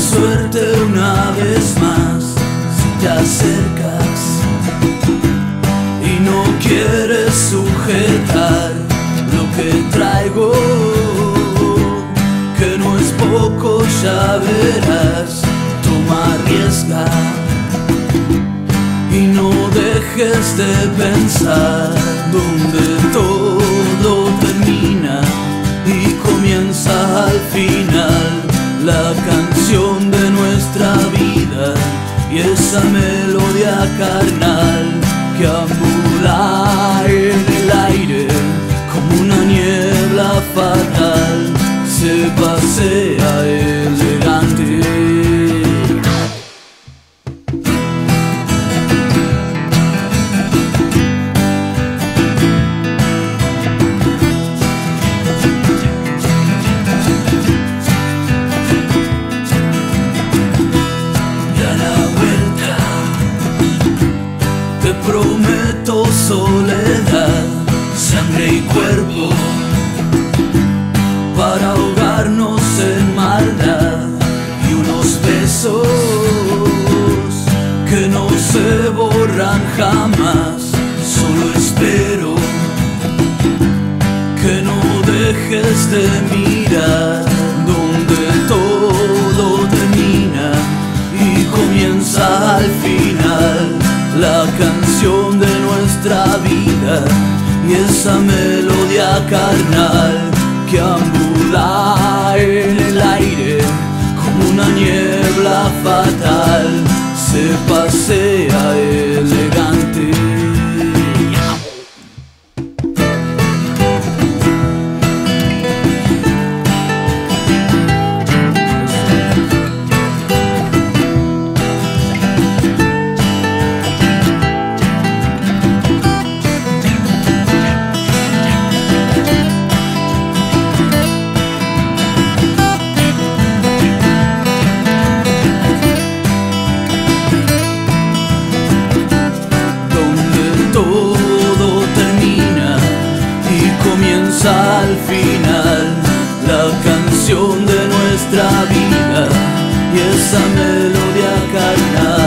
suerte una vez más si te acercas y no quieres sujetar lo que traigo, que no es poco, ya verás. Toma, arriesga y no dejes de pensar donde todo termina y comienza al final la canción de nuestra vida y esa melodía carnal que ambula en el aire como una niebla fatal, se pasea elegante. Prometo soledad, sangre y cuerpo para ahogarnos en maldad y unos besos que no se borran jamás. Solo espero que no dejes de mirar donde todo termina y comienza al final la canción de nuestra vida y esa melodía carnal que ambula en el aire como una niebla fatal, se pasea elegante. Comienza al final la canción de nuestra vida y esa melodía carnal